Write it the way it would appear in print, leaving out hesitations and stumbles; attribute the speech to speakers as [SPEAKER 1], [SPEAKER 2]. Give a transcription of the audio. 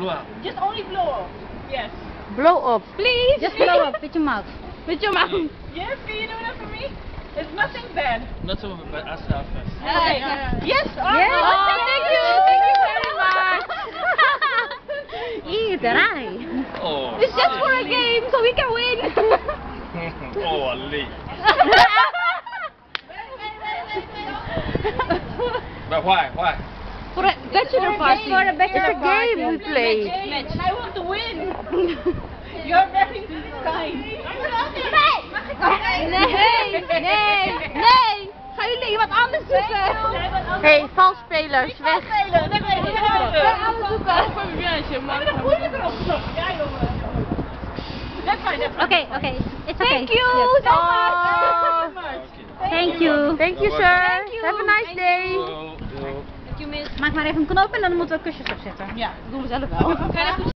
[SPEAKER 1] blow up.
[SPEAKER 2] Just only blow up. Yes.
[SPEAKER 3] Blow up.
[SPEAKER 4] Please. Just blow up with your mouth.
[SPEAKER 2] With your mouth. Yes, can you do that for me? It's nothing bad.
[SPEAKER 1] Not so bad as first.
[SPEAKER 2] Okay. Yes. Oh,
[SPEAKER 4] Yes.
[SPEAKER 2] oh, thank you. Thank you very much.
[SPEAKER 4] Eat dry.
[SPEAKER 1] Oh.
[SPEAKER 2] It's just for a game, so we can win.
[SPEAKER 1] Oh, Ali. But why? Why?
[SPEAKER 2] For a bachelor party.
[SPEAKER 4] For a bachelor
[SPEAKER 3] It's a game we play.
[SPEAKER 2] And I want to win. You're very kind. Nee! Nee! Nee! Gaan jullie iemand anders zoeken?
[SPEAKER 3] Hey, valspelers, weg.
[SPEAKER 2] Gaan anders zoeken. Maar dat moeilijk erop gezocht. Ja, jongen. That's fine, that's fine.
[SPEAKER 4] Okay. It's okay.
[SPEAKER 2] Thank you
[SPEAKER 4] Yes.
[SPEAKER 2] so much.
[SPEAKER 4] Thank you.
[SPEAKER 3] Thank you, sir. Have a nice day.
[SPEAKER 4] Maak maar even een knop en dan moeten we kusjes opzetten.
[SPEAKER 2] Ja, dat doen we zelf wel.